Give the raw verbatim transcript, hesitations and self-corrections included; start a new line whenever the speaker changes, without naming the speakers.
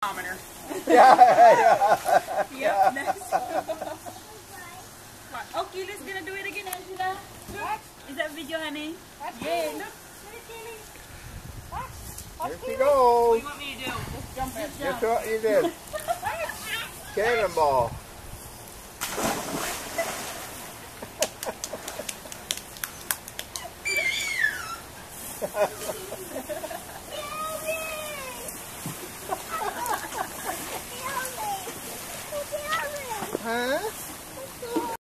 Yeah, yeah.
Yep, next. Oh, Keely's gonna do it again, Angela. Look. Is that video, honey? Yeah, look.
Here she
What
goes.
do you want me to do? Just jump in.
Guess what you did? Cannonball.